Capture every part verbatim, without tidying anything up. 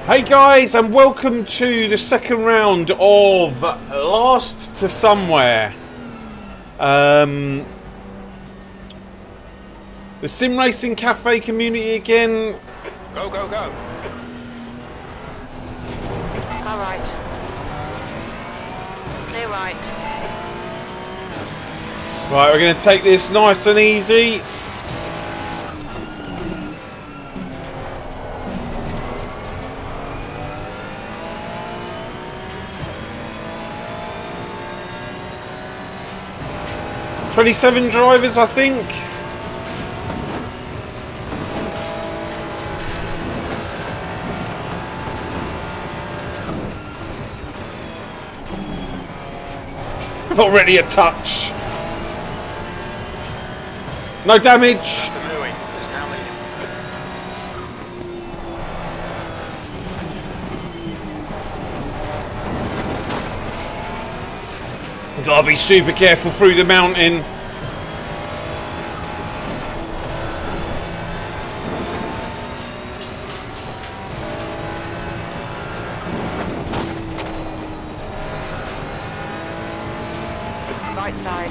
Hey guys, and welcome to the second round of Last to Somewhere. Um, the Sim Racing Cafe community again. Go, go, go. All right. Clear right. Right, we're going to take this nice and easy. twenty-seven drivers, I think. Already a touch. No damage. Gotta be super careful through the mountain. Right side.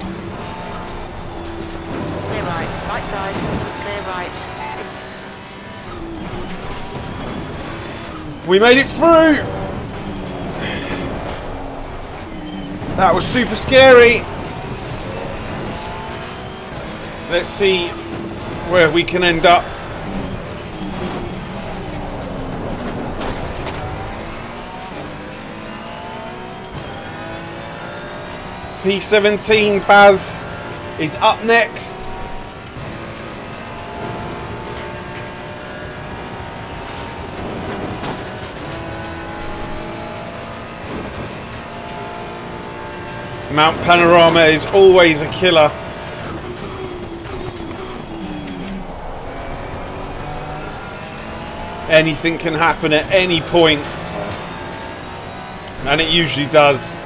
Clear right. Right side. Clear right. We made it through. That was super scary. Let's see where we can end up. P seventeen Baz is up next. Mount Panorama is always a killer. Anything can happen at any point, and it usually does.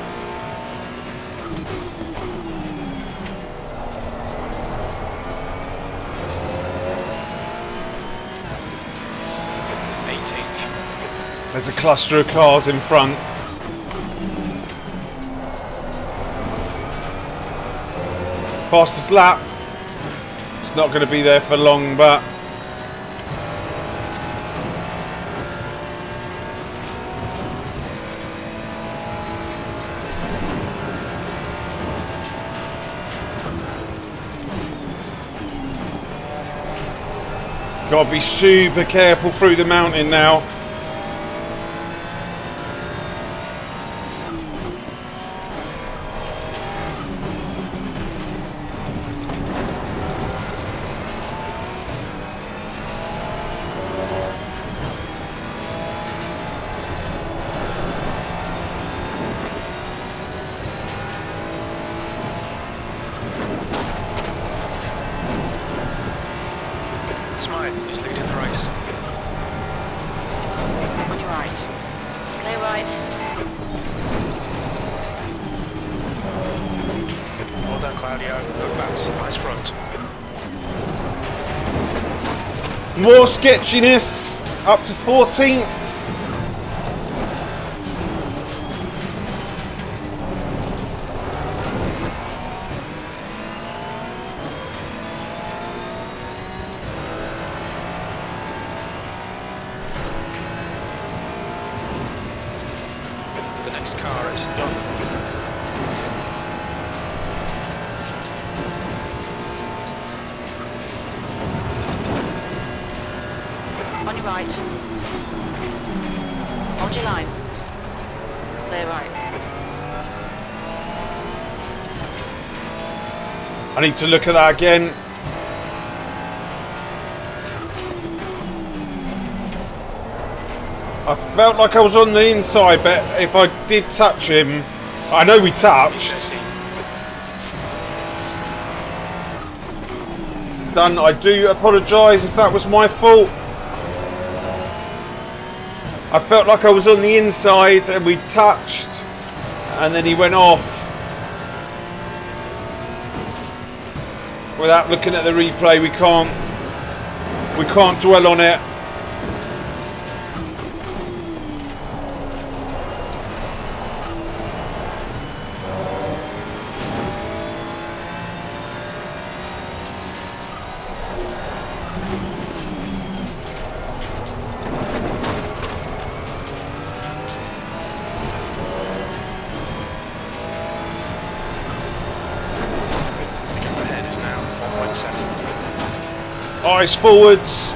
There's a cluster of cars in front. Fastest lap. It's not going to be there for long, but got to be super careful through the mountain now. More sketchiness, up to fourteenth. The next car is done. On your right. Hold your line. Clear right. I need to look at that again. I felt like I was on the inside, but if I did touch him, I know we touched. Done. I do apologise if that was my fault. I felt like I was on the inside and we touched, and then he went off. Without looking at the replay, we can't we can't dwell on it. guys forwards.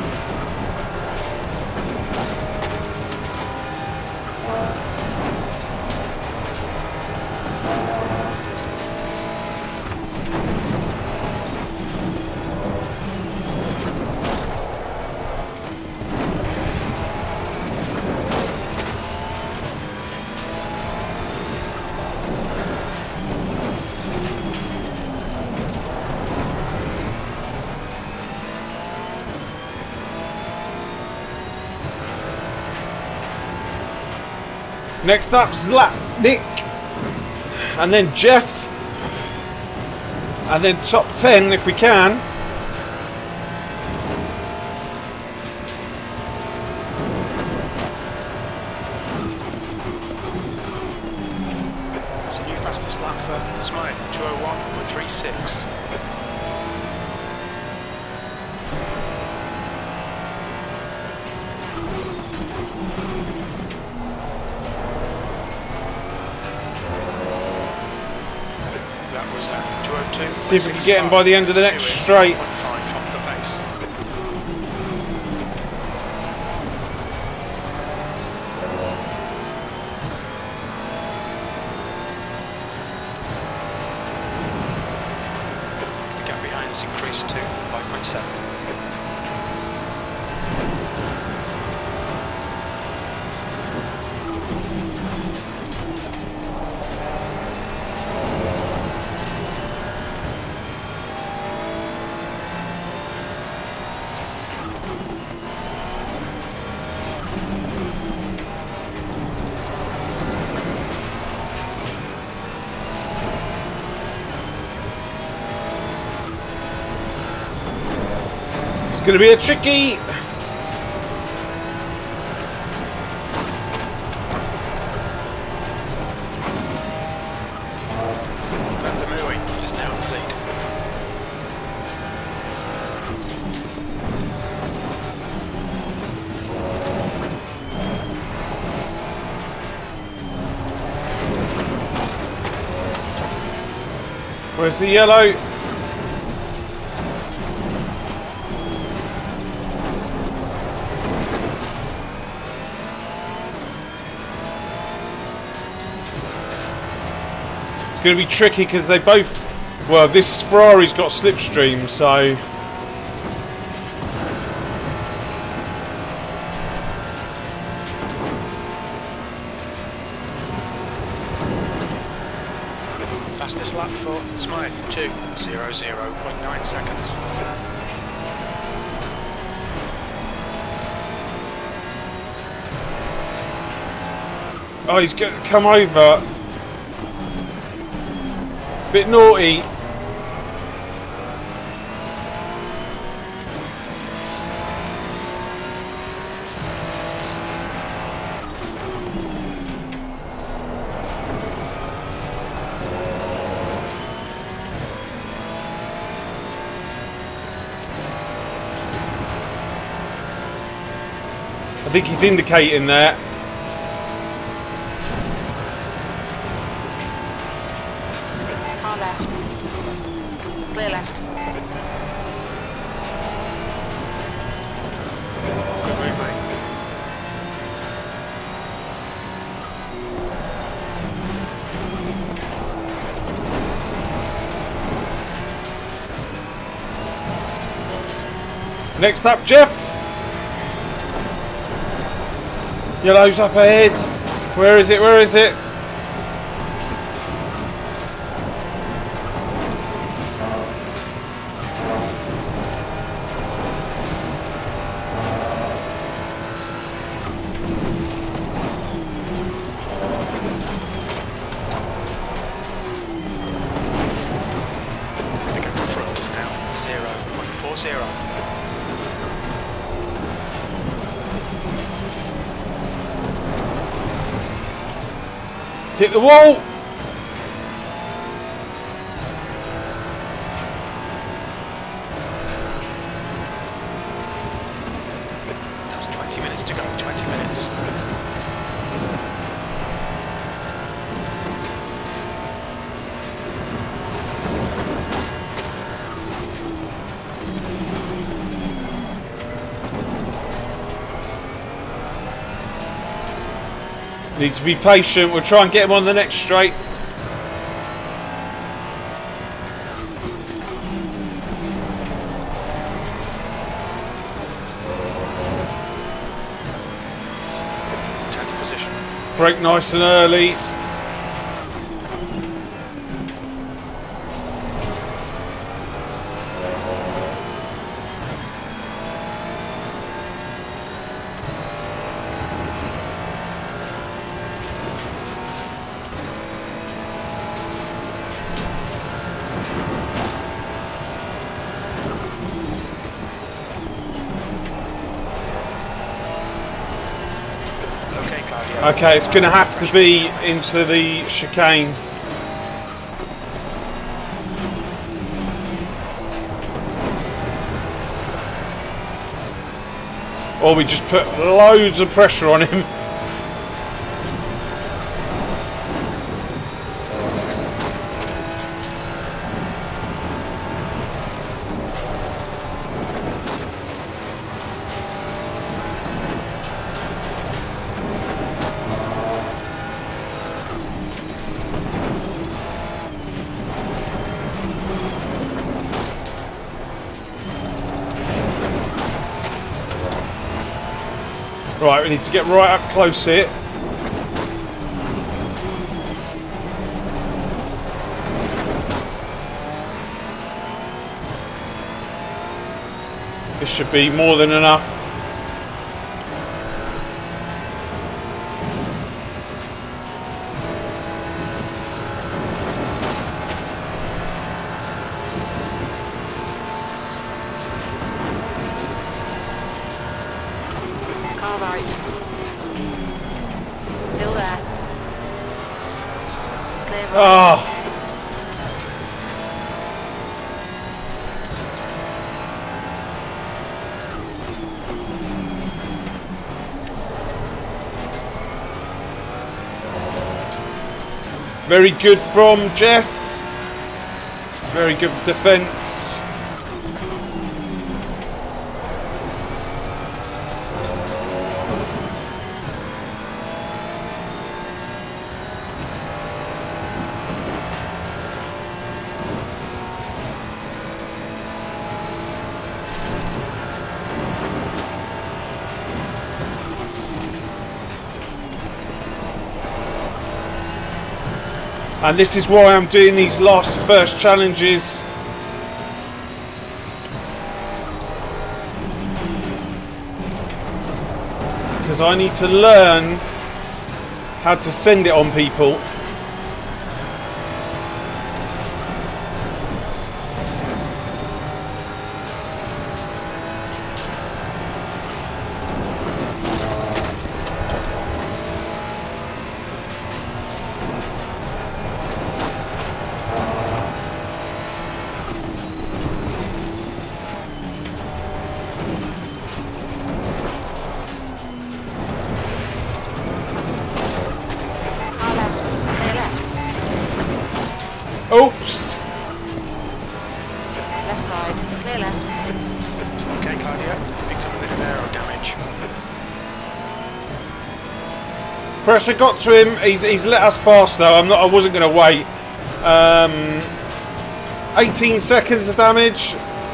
Next up, Zlatnik, and then Jeff, and then top ten if we can. That's a new fastest lap for Smythe, two oh one point three six. That was uh, two oh two. See if we can get him by the end of the next straight. Off the pace. The gap behind has increased to five point seven. It's going to be a tricky. Vandermeer just now in the lead. Where's the yellow? It's going to be tricky because they both, well, this Ferrari's got slipstream, so Fastest lap for Smythe, two hundred point nine seconds. oh, he's going to come over. Bit naughty. I think he's indicating there. Car left. Clear left. Good move, mate. Next up, Jeff. Yellow's up ahead. Where is it? Where is it? The gap in front is now zero point four zero. Hit the wall. That's twenty minutes to go, twenty minutes. Need to be patient. We'll try and get him on the next straight. Take position. Brake nice and early. Okay, it's going to have to be into the chicane. Or we just put loads of pressure on him. Right, we need to get right up close here. This should be more than enough. Car right. Still there. Clear right. Ah. Very good from Jeff. Very good defence. And this is why I'm doing these last first challenges. Because I need to learn how to send it on people. Oops! Left side. Clear left. Okay, Claudia. Picked up a bit of aero damage. Pressure got to him. He's, he's let us pass though. I'm not. I wasn't going to wait. Um, eighteen seconds of damage.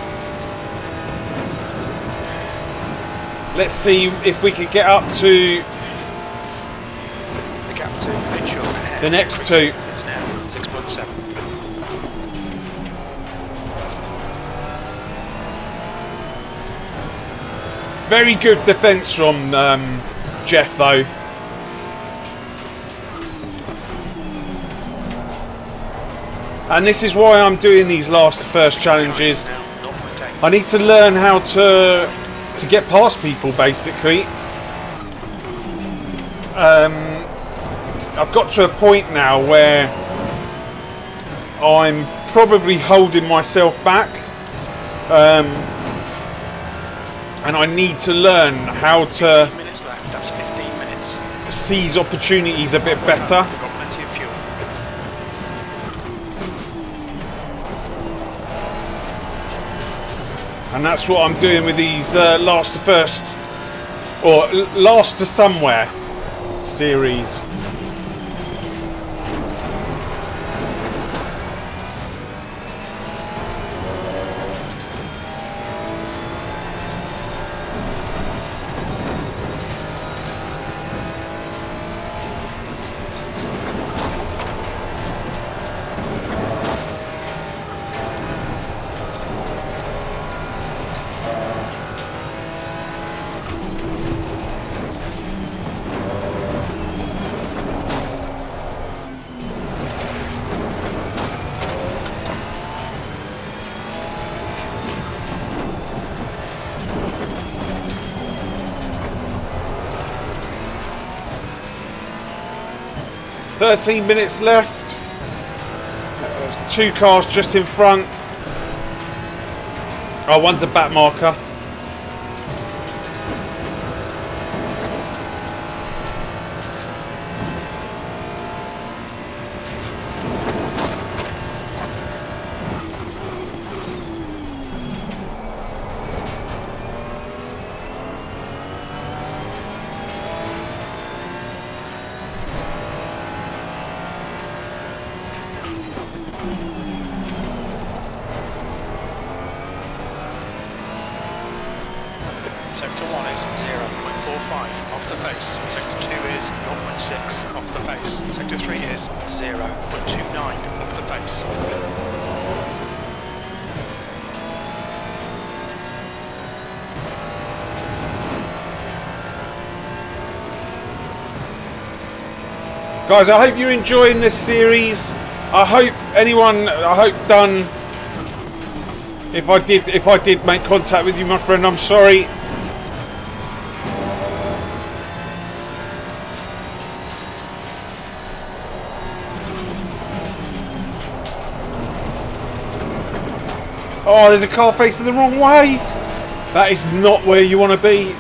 Let's see if we could get up to The gap to make sure ahead. the next two. It's now six point seven. Very good defence from um, Jeff though. And this is why I'm doing these last first challenges. I need to learn how to to get past people basically. Um, I've got to a point now where I'm probably holding myself back. Um, and I need to learn how to Minutes left. That's fifteen minutes. seize opportunities a bit better. We've got plenty of fuel. And that's what I'm doing with these uh, last to first, or last to somewhere. series. thirteen minutes left. There's two cars just in front. Oh, one's a back marker. Sector one is zero point four five off the pace. Sector two is zero point six off the pace. Sector three is zero point two nine off the pace. Guys, I hope you're enjoying this series. I hope anyone, I hope done. If I did, if I did make contact with you, my friend, I'm sorry. Oh, there's a car facing the wrong way. That is not where you want to be.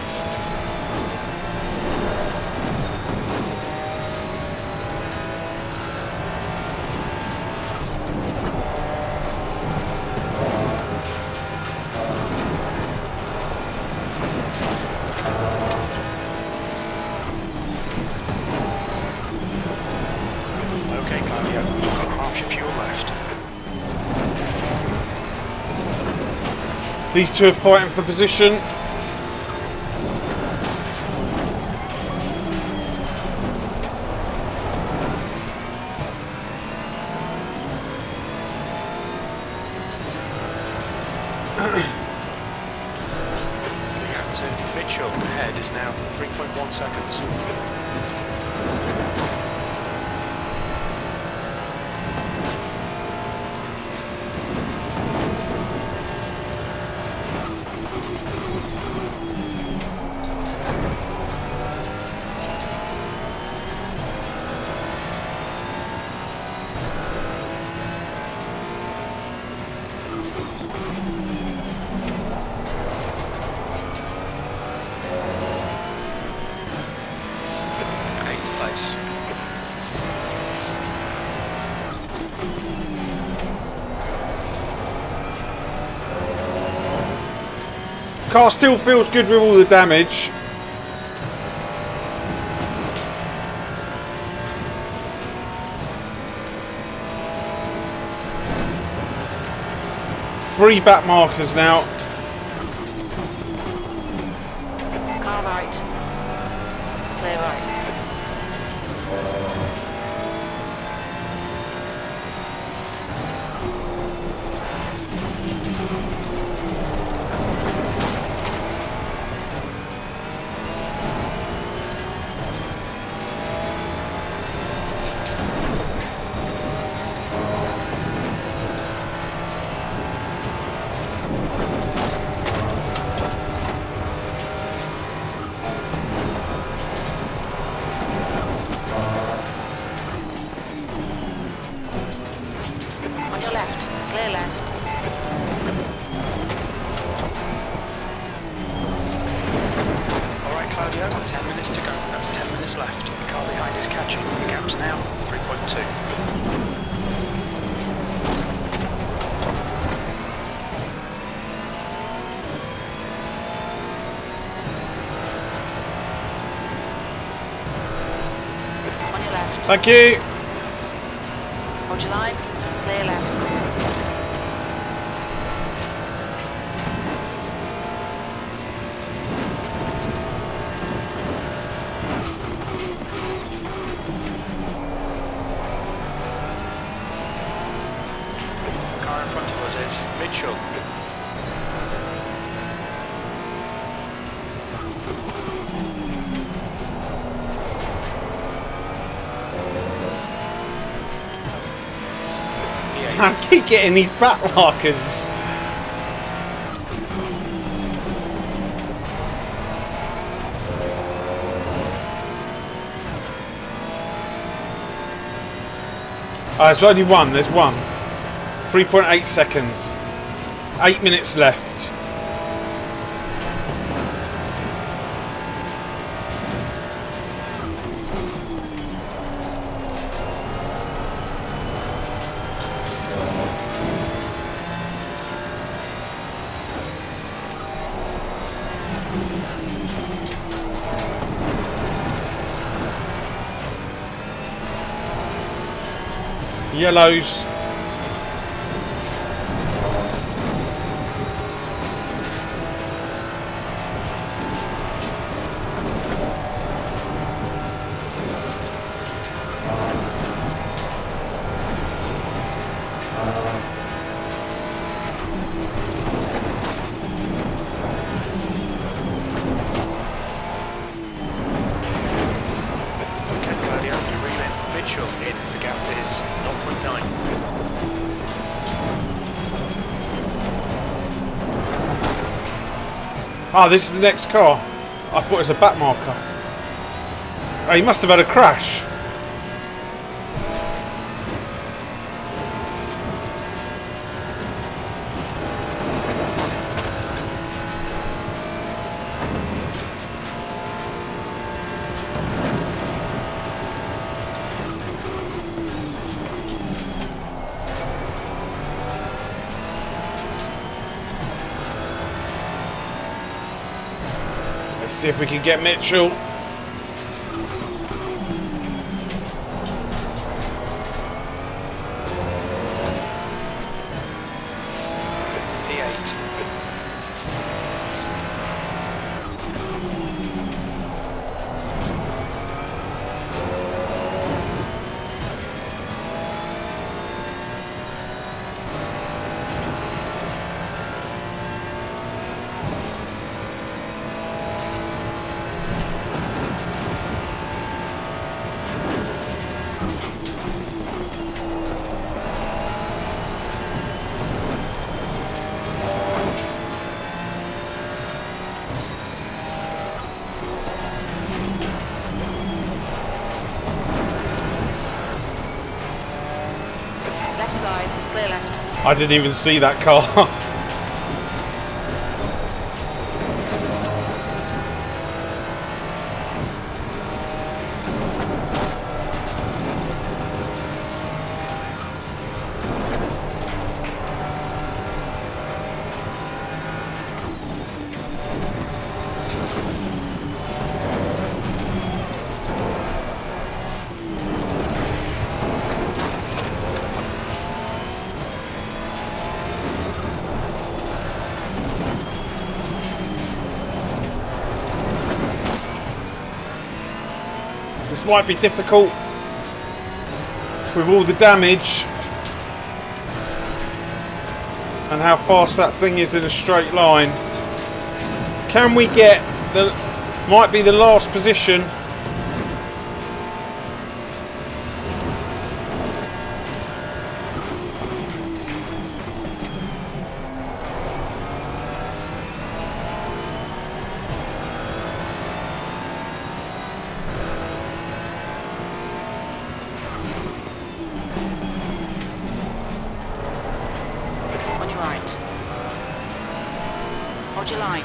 Okay, Claudio, you've got half your fuel left. These two are fighting for position. The gap to Mitchell ahead is now three point one seconds. Eighth place. Car still feels good with all the damage. Three back markers now. Car right. Clear right. On your left. Clear left. Alright, Claudio, ten minutes to go. That's ten minutes left. The car behind is catching. The gap's now three point two. Thank you. Hold your line. Clear left. The car in front of us is Mitchell. I keep getting these back markers. Oh, there's only one. There's one. three point eight seconds. Eight minutes left. Yellows. Okay, Claudio, you're reeling. Mitchell in. The gap is zero point nine. Ah, this is the next car. I thought it was a back marker. Oh, he must have had a crash. Let's see if we can get Mitchell. P eight. Left side. Clear left. I didn't even see that car. This might be difficult with all the damage and how fast that thing is in a straight line. Can we get the, might be the last position. On your right. Hold your line.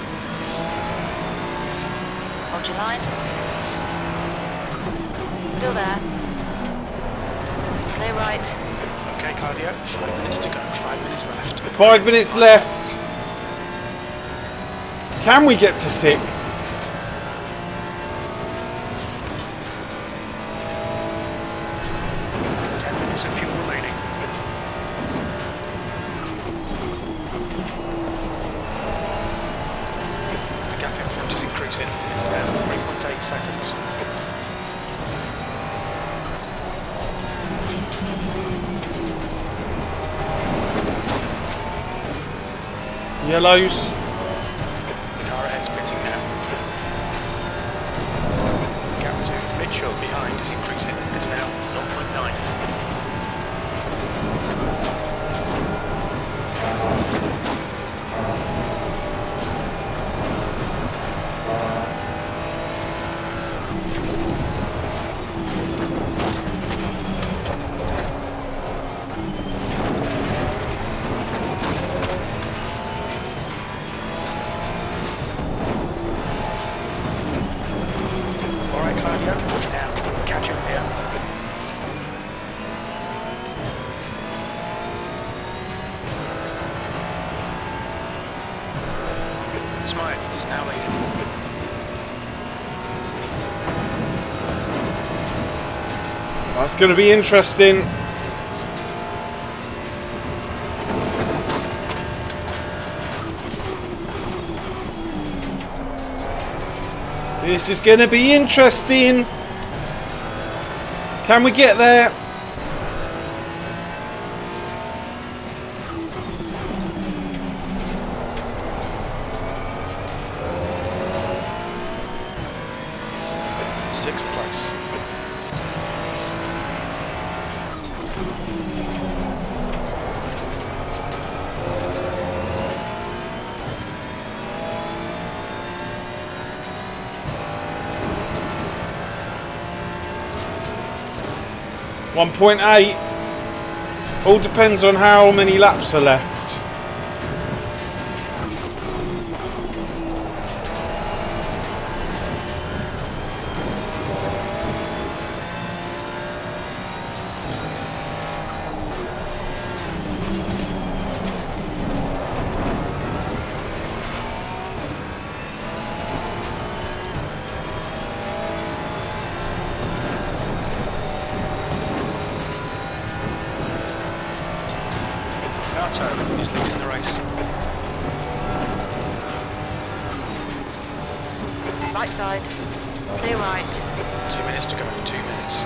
Hold your line. Still there. Clear right. Okay, Claudio, five minutes to go. Five minutes left. Five minutes left. Can we get to sixth? Yellows. Car ahead's pitting now. Gap to Mitchell behind is increasing. It's now zero point nine. Alright, Claudio, now catch up here. Smythe is now leading. That's going to be interesting. This is going to be interesting. Can we get there? Sixth place. one point eight. All depends on how many laps are left. Arto is leading the race. Right side. Clear right. Two minutes to go. Two minutes.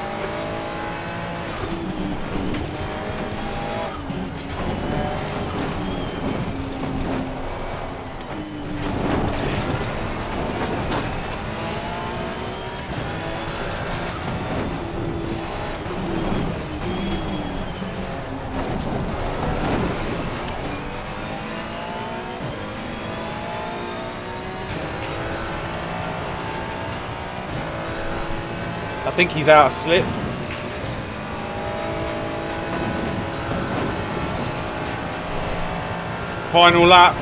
I think he's out of slip. Final lap.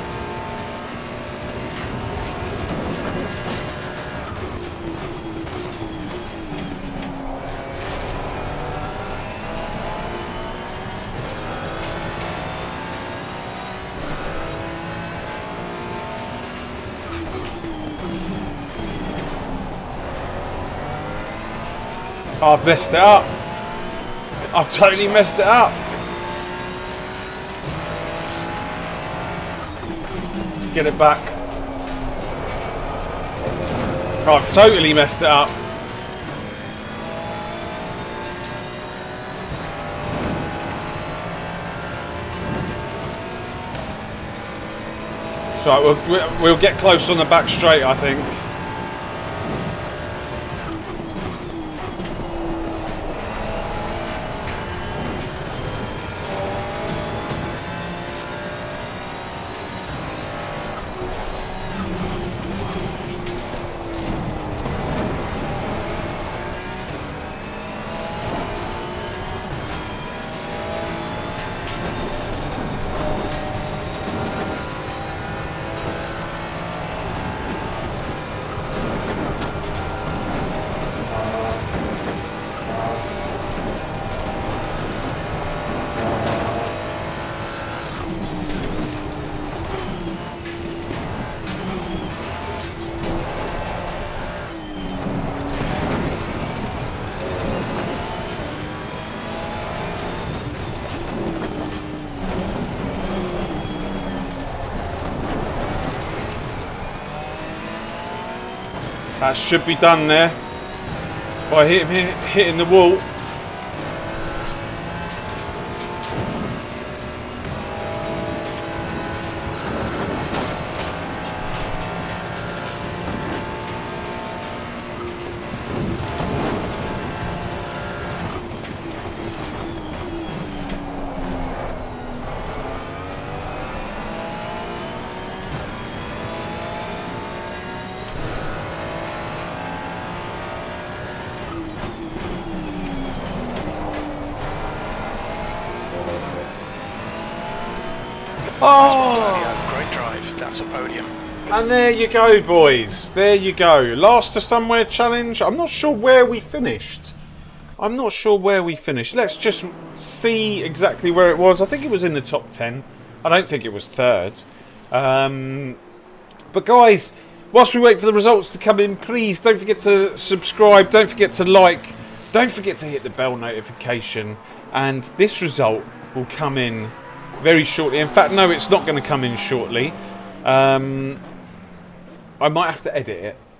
I've messed it up. I've totally messed it up. Let's get it back. I've totally messed it up. So we'll, we'll get close on the back straight, I think. That should be done there by him hit, hitting the wall. Oh! Great drive. That's a podium. And there you go, boys. There you go. Last to somewhere challenge. I'm not sure where we finished. I'm not sure where we finished. Let's just see exactly where it was. I think it was in the top ten. I don't think it was third. Um, but guys, whilst we wait for the results to come in, please don't forget to subscribe. Don't forget to like. Don't forget to hit the bell notification. And this result will come in very shortly. In fact, no, it's not going to come in shortly. Um, I might have to edit it.